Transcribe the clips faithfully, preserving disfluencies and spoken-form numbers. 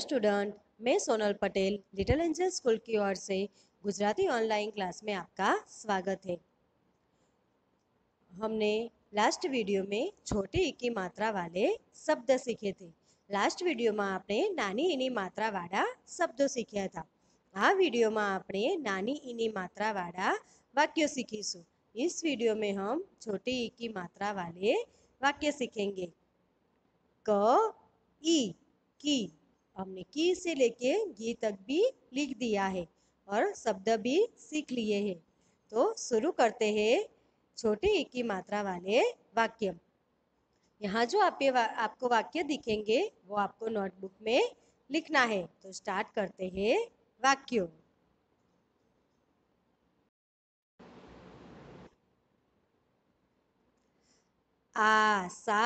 Student, मैं Sonal Patel little angel school की ओर से गुजराती ऑनलाइन क्लास में आपका स्वागत है। हमने लास्ट वीडियो में छोटी ई की मात्रा वाले शब्द सीखे थे। लास्ट वीडियो में आपने नानी ईनी मात्रा वाला शब्दों सीख्या था। आ वीडियो में आपने नानी ईनी मात्रा वाला वाक्य सीखीશું। इस वीडियो में हम छोटी ई की मात्रा वाले वाक्य सीखेंगे। क ई की, हमने की से लेके गी तक भी लिख दिया है और शब्द भी सीख लिए हैं। तो शुरू करते हैं छोटे ई की मात्रा वाले वाक्य। यहाँ जो आप वा, आपको वाक्य दिखेंगे वो आपको नोटबुक में लिखना है। तो स्टार्ट करते हैं वाक्यों। आशा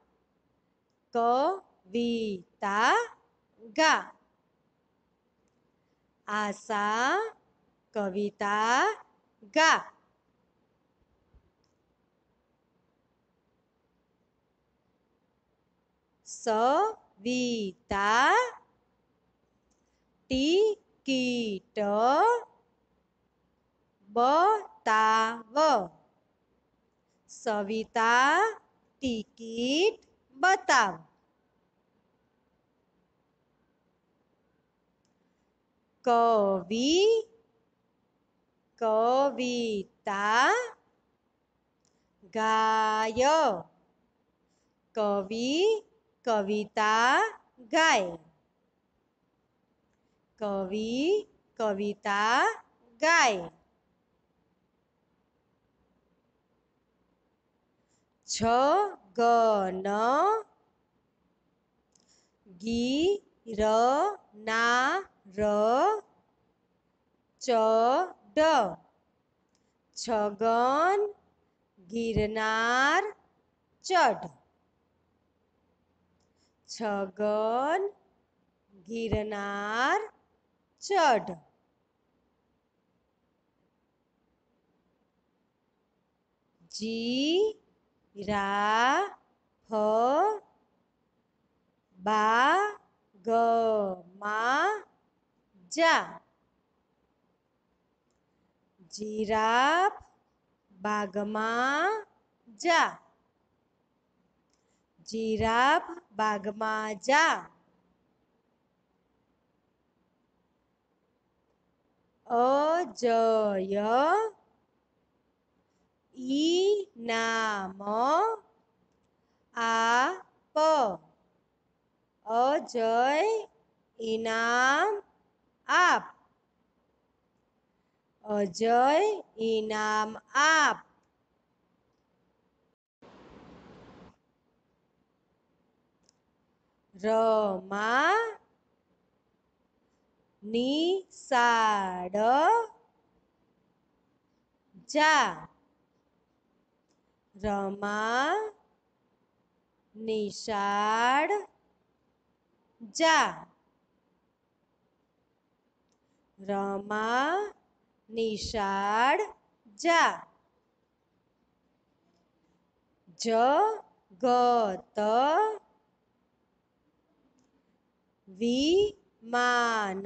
कविता गा। आशा कविता गा। सविता टिकीट बताव। सविता टिकीट बताव। कवि कविता गाय। कवि कविता गाय। कवि कविता गाय। छगन गिरनार चढ़। छगन गिरनार चढ़। छगन गिरनार चढ़। जीराफ बागમાં જા। જીરાફ બાગમાં જા। જીરાફ બાગમાં જા। અજય ઈનામ આપ। અજય ઈનામ આપ। અજય ઈનામ આપ। रमा निशाળ जा। रमा निशाળ जा। रमा निशाળ जा। जगत विमान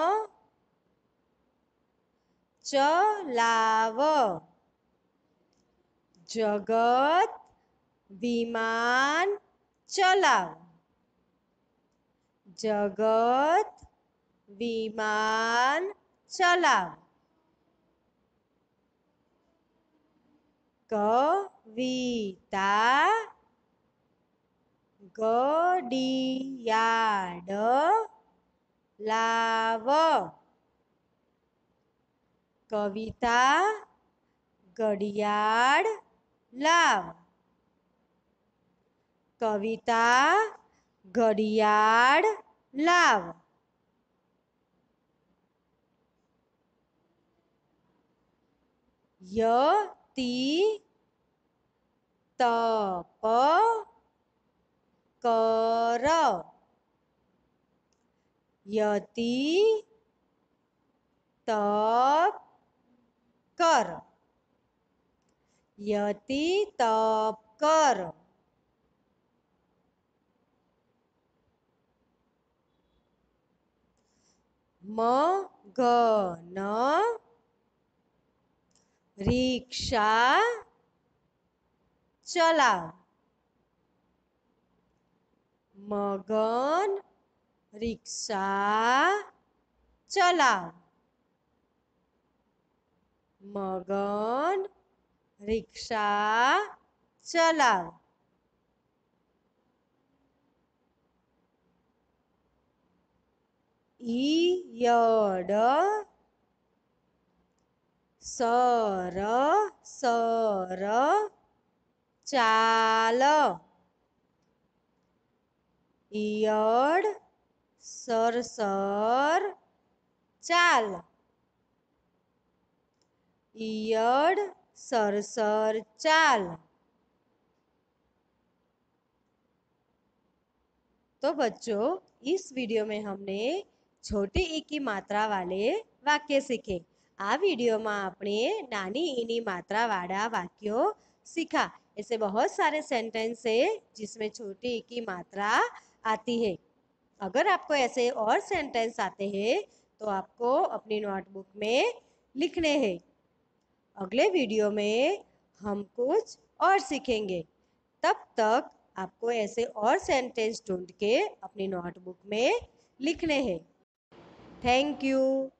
चलाव। जगत विमान चलाव। जगत विमान चलाव। कविता घड़ियाळ लाव। कविता घड़ियाळ लाव। कविता घड़ियाळ लाव। यति तप कर। यति तप कर। यति तप कर। मगन रिक्शा चलाव। मगन रिक्शा चलाव। मगन रिक्शा चलाव। ઈયળ સર સર ચાલ। ઈયળ સર સર ચાલ। ઈયળ સર સર ચાલ। तो बच्चों, इस वीडियो में हमने छोटी ई की मात्रा वाले वाक्य सीखे। आ वीडियो में आपने नानी ईनी मात्रा वाला वाक्यों सीखा। ऐसे बहुत सारे सेंटेंस है जिसमें छोटी ई की मात्रा आती है। अगर आपको ऐसे और सेंटेंस आते हैं तो आपको अपनी नोटबुक में लिखने हैं। अगले वीडियो में हम कुछ और सीखेंगे। तब तक आपको ऐसे और सेंटेंस ढूंढ के अपनी नोटबुक में लिखने हैं। Thank you.